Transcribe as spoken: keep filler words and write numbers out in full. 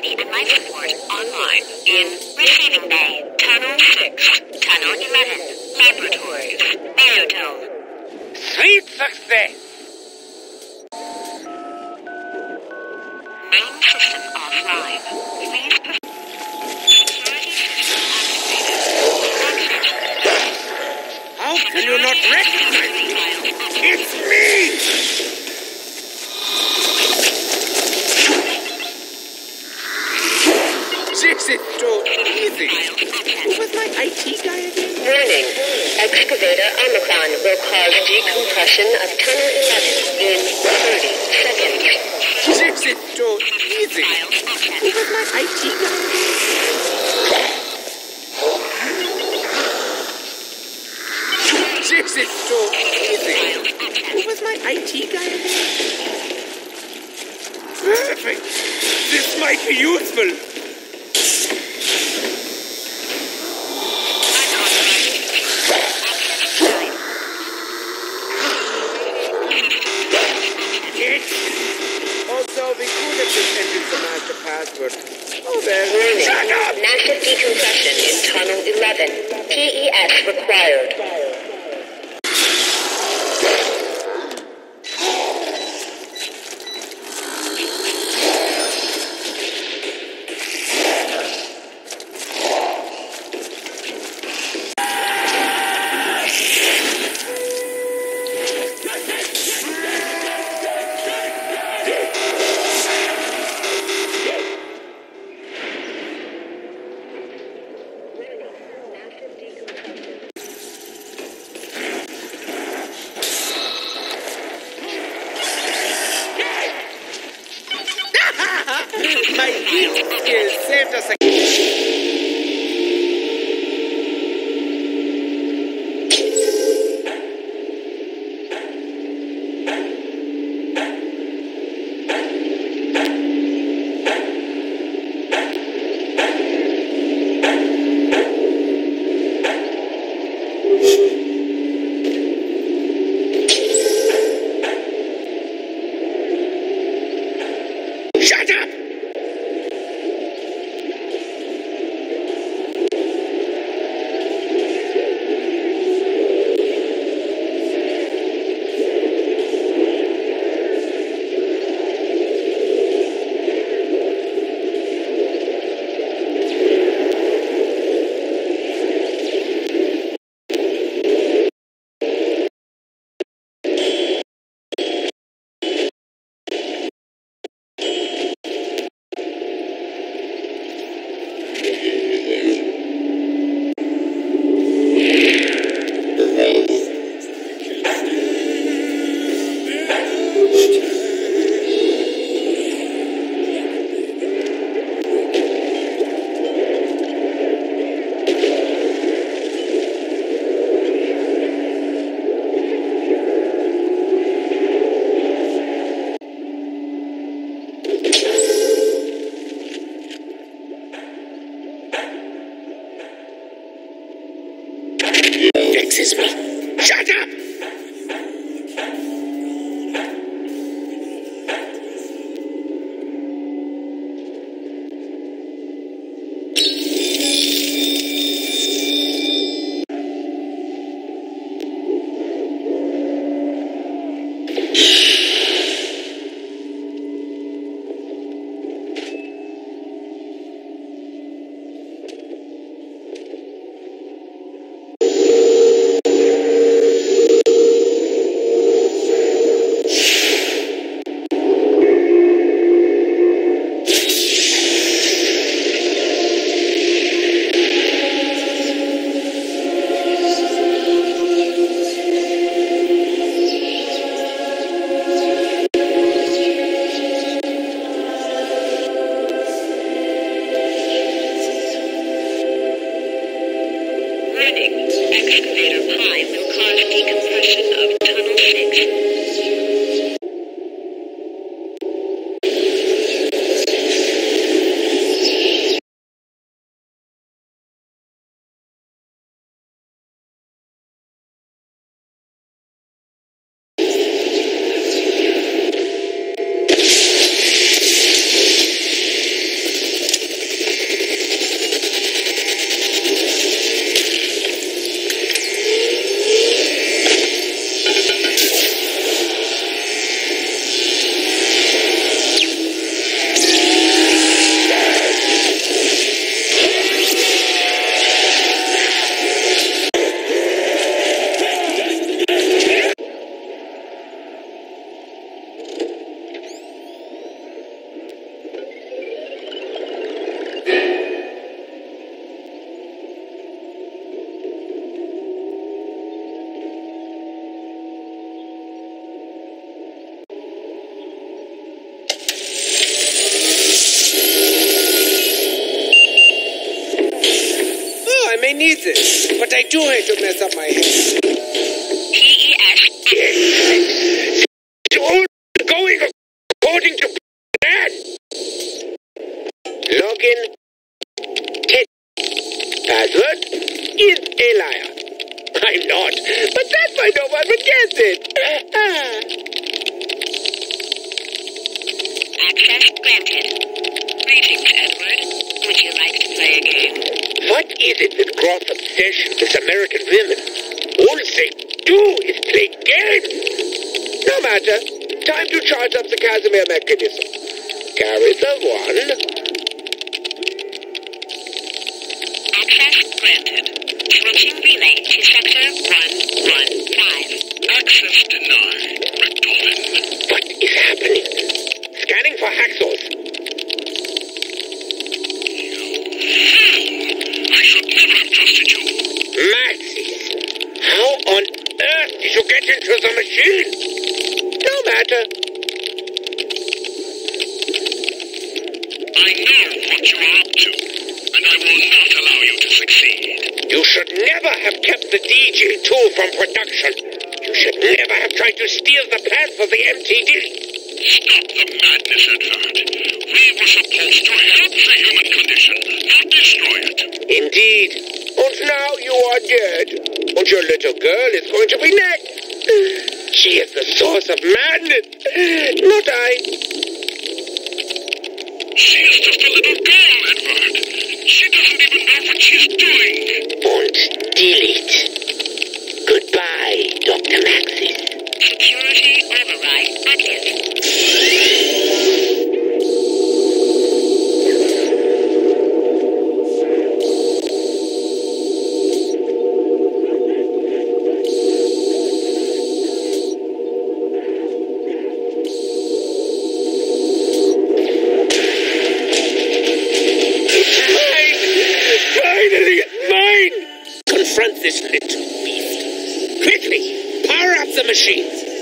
ready and life support online in Receiving Bay, Tunnel six, Tunnel eleven, Laboratories, Biodome. Sweet success! Main system offline. Please perform security system activated. How can you not recognize me? It's me! This is too easy. Who was my I T guy again? Warning. Excavator Omicron will cause decompression of Tunnel eleven in thirty seconds. This is too easy. Who was my I T guy again? This is too easy. Who was my I T guy again? Perfect. This might be useful. Password. Oh, there. Warning. Shut up! Massive decompression in Tunnel eleven. P E S required. My heat skills saved us a... Shut up! Vexes me. Shut up! Excavator Pi will cause decompression of Tunnel six. I do hate to mess up my head. P E S. It's all going according to plan. Login. Test. Password is a liar. I'm not, but that's why no one would guess it. Access granted. Greetings, Edward. Would you like to play a game? What is it with Groth's obsession with American women? All they do is play games. No matter. Time to charge up the Casimir mechanism. Carry the one. Access granted. Switching relay to sector one one five. Access denied, Rectorin. What is happening? Scanning for hacksaws. I should never have trusted you. Maxis, how on earth did you get into the machine? No matter. I know what you are up to, and I will not allow you to succeed. You should never have kept the D J tool from production. You should never have tried to steal the plans of the M T D. Stop the madness, Edward. We were supposed to help the human condition, not destroy it. Indeed. And now you are dead. And your little girl is going to be next. She is the source of madness. Not I. She is just a little girl, Edward. She doesn't even know what she's doing. And delete. Goodbye, Doctor Maxis. Security override active. Confront this little beast. Quickly, power up the machines.